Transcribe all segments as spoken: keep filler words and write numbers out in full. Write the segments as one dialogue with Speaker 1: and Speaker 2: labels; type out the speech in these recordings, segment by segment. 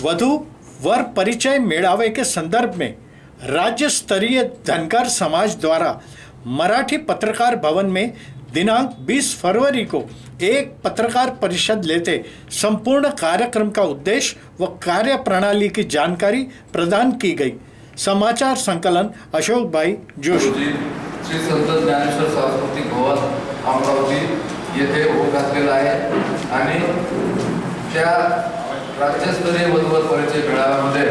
Speaker 1: वधु वर परिचय मेड़ावे के संदर्भ में राज्य स्तरीय धनगर समाज द्वारा मराठी पत्रकार भवन में दिनांक बीस फरवरी को एक पत्रकार परिषद लेते संपूर्ण कार्यक्रम का उद्देश्य व कार्य प्रणाली की जानकारी प्रदान की गई। समाचार संकलन अशोक भाई जोशी।
Speaker 2: श्री संत ज्ञानेश्वर सांस्कृतिक भवन अमरावती येथे होत घातलेला आहे आणि त्या राज्यस्तरीय वधूवर परिचय मेळाव्यामध्ये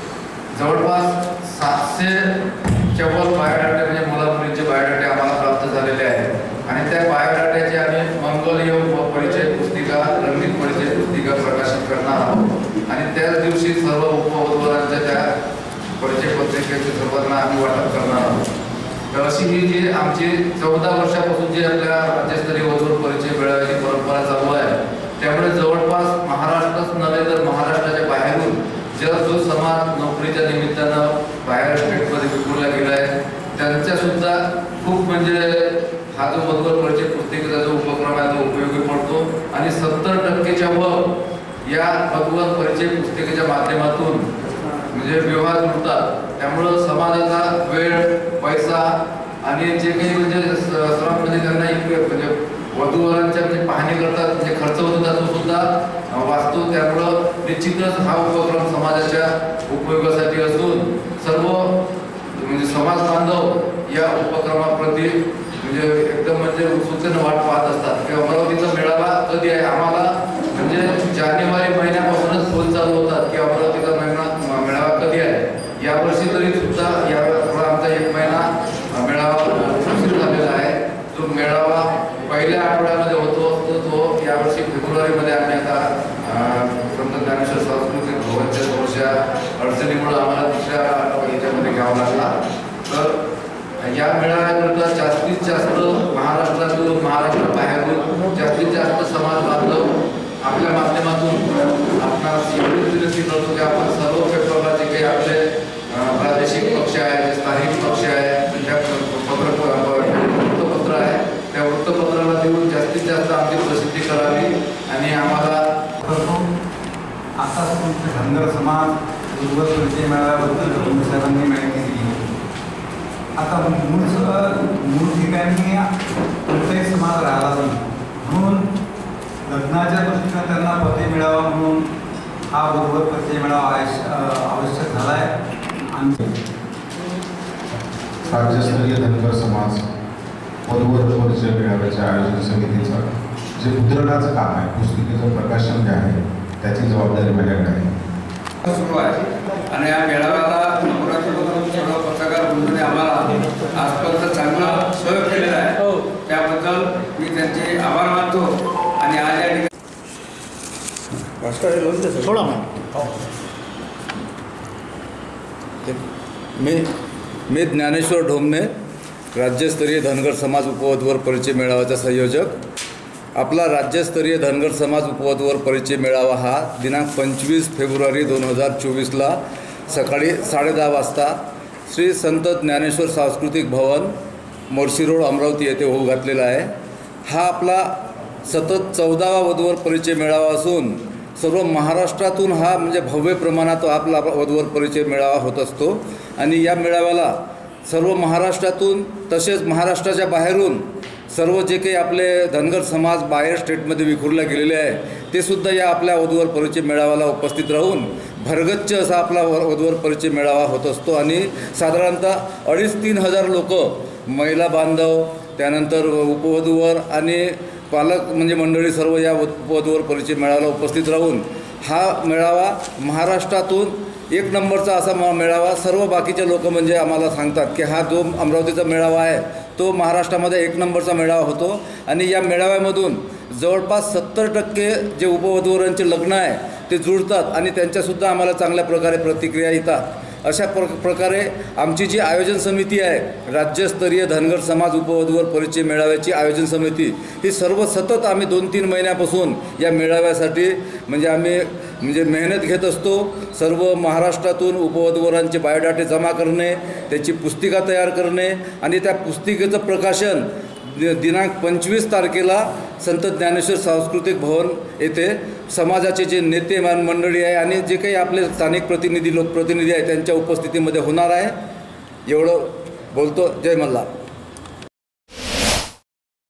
Speaker 2: जवळपास सातशे चव्वद बायोडाटे म्हणजे मुला मुलींचे बायोडाटे आम्हाला प्राप्त झालेले आहेत आणि त्या बायोडाट्याची आम्ही मंगलयोग परिचय पुस्तिका रंगीत परिचय पुस्तिका प्रकाशित करणार आहोत आणि त्याच दिवशी सर्व उपवधूवरांच्या त्या परिचय पत्रिकेचे सर्वांना आम्ही वाटप करणार आहोत। तर अशी ही जी आमची चौदा वर्षापासून जी आपल्या राज्यस्तरीय वधूवर परिचय मेळाव्याची परंपरा चालू आहे त्यामुळे जवळपास महाराष्ट्रच नव्हे तर महाराष्ट्राच्या बाहेरून जो जो समाज नोकरीच्या निमित्तानं बाहेर स्टेटमध्ये विखुरला गेला आहे त्यांच्या सुद्धा खूप म्हणजे हा जो वधूवर परिचय पुस्तिकेचा जो उपक्रम आहे तो उपयोगी पडतो आणि सत्तर टक्केच्या वर या वधूवर परिचय पुस्तिकेच्या माध्यमातून म्हणजे व्यवहार जुळतात। त्यामुळे समाजाचा वेळ पैसा आणि जे काही म्हणजे श्रम म्हणजे त्यांना म्हणजे वधूवरांच्या म्हणजे पाहणी करतात म्हणजे खर्च होतो त्याचा सुद्धा वाचतो। त्यामुळे निश्चितच हा उपक्रम समाजाच्या उपयोगासाठी असून सर्व म्हणजे समाज बांधव या उपक्रमाप्रती म्हणजे एकदम म्हणजे उत्सुकतेने वाट पाहत असतात की अमरावतीचा मेळावा कधी आहे। आम्हाला म्हणजे जानेवारी महिन्यापासूनच फोन चालू होतात की अमरावतीचा महिना मेळावा कधी आहे। यावर्षी तरी सुद्धा या आमचा एक महिना मेळावा उशीर झालेला आहे। जो मेळावा पहिल्या आठवड्यामध्ये होतो तो तो यावर्षी फेब्रुवारीमध्ये आम्ही आता संत ज्ञानेश्वर सांस्कृतिक भवनच्या थोड्याशा अडचणीमुळे आम्हाला दुसऱ्या याच्यामध्ये घ्यावा लागला। तर या मेळाव्याकरता जास्तीत जास्त महाराष्ट्रातून महाराष्ट्र बाहेरून जास्तीत जास्त समाज बांधव आपल्या माध्यमातून आपणास एवढीच विनंती करतो की आपण सर्व पेपरला जे काही आपले प्रादेशिक पक्ष आहे स्थानिक पक्ष आहे त्या वृत्तपत्र आहे त्या वृत्तपत्राला देऊन जास्तीत जास्त आमची प्रसिद्धी करावी आणि आम्हाला
Speaker 3: आता धनगर समाज वधूवर परिचय मेळाव्याबद्दल साहेबांनी माहिती दिली। आता मूळ मूळ ठिकाणी कोणताही समाज राहिला नाही म्हणून लग्नाच्या दृष्टीने त्यांना पती मिळावा म्हणून हा वधूवर परिचय मेळावा आवश्यक झाला आहे।
Speaker 4: राज्यस्तरीय धनगर समाज वधूवर परिचय मेळाव्याच्या आयोजन समितीचं जे मुद्रणाचं काम आहे पुस्तिकेचं प्रकाशन जे आहे त्याची जबाबदारी माझ्याकडे आहे
Speaker 5: सुरू आहे आणि या मेळाव्याला अमरावतीमधून सर्व पत्रकार बंधूंनी आम्हाला आजपर्यंत चांगलं सहयोग केलेलं आहे त्याबद्दल मी त्यांचे आभार मानतो आणि आज या ठिकाणी
Speaker 1: थोड़ा
Speaker 6: मी मी ज्ञानेश्वर ढोमने राज्यस्तरीय धनगर समाज उपवधूवर परिचय मेळाव्याचा संयोजक। आपला राज्यस्तरीय धनगर समाज उपवधूवर परिचय मेळावा हा दिनांक पंचवीस फेब्रुवारी दोन हजार चोवीसला सकाळी साडे दहा वाजता श्री संत ज्ञानेश्वर सांस्कृतिक भवन मोर्शी रोड अमरावती येथे होऊ घातलेला आहे। हा आपला सतत चौदावा वधूवर परिचय मेळावा असून सर्व महाराष्ट्रातून हा म्हणजे भव्य प्रमाणात आपला वधूवर परिचय मेळावा होत असतो आणि या मेळाव्याला सर्व महाराष्ट्रातून तसेच महाराष्ट्राच्या बाहेरून सर्व जे काही आपले धनगर समाज बाहेर स्टेटमध्ये विखुरले गेलेले आहे ते सुद्धा या आपल्या वधूवर परिचय मेळाव्याला उपस्थित राहून भरगच्च असा आपला वधूवर परिचय मेळावा होत असतो आणि साधारणतः अडीच तीन हजार लोक महिला बांधव त्यानंतर उपवधूवर आणि पालक म्हणजे मंडळी सर्व या वधूवर परिचय मेळाव्याला उपस्थित राहून हा मेळावा महाराष्ट्रातून एक नंबरचा असा मेळावा सर्व बाकीचे लोक म्हणजे आम्हाला सांगतात की हा जो अमरावतीचा मेळावा आहे तो महाराष्ट्रामध्ये एक नंबरचा मेळावा होतो आणि या मेळाव्यामधून जवळपास सत्तर टक्के जे उपवधूवरांचे लग्न आहे ते जुळतात आणि त्यांच्यासुद्धा आम्हाला चांगल्या प्रकारे प्रतिक्रिया येतात। अशा प्र प्रकारे आमची जी आयोजन समिती आहे राज्यस्तरीय धनगर समाज उपवधूवर परिचय मेळाव्याची आयोजन समिती ही सर्व सतत आम्ही दोन तीन महिन्यापासून या मेळाव्यासाठी म्हणजे आम्ही म्हणजे मेहनत घेत असतो। सर्व महाराष्ट्रातून उपवधूवरांचे बायोडाटे जमा करणे त्याची पुस्तिका तयार करणे आणि त्या पुस्तिकेचं प्रकाशन दि दिनांक पंचवीस तारखेला संत ज्ञानेश्वर सांस्कृतिक भवन येथे समाजाचे जे नेते मान मंडळी आहे आणि जे काही आपले स्थानिक प्रतिनिधी लोकप्रतिनिधी आहे त्यांच्या उपस्थितीमध्ये होणार आहे. एवढं बोलतो. जय मल्हार.